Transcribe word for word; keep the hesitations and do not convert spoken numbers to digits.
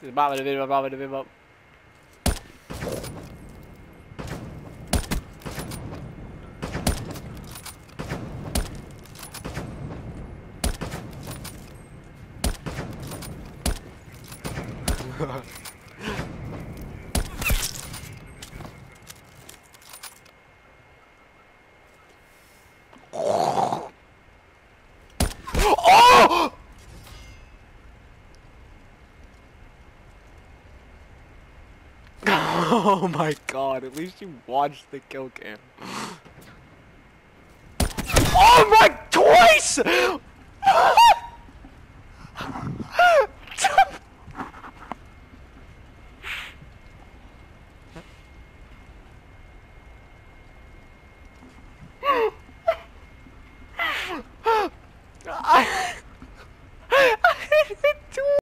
Baba de baba, baba de baba. Oh! Oh my god, at least you watched the kill cam. Oh my, twice!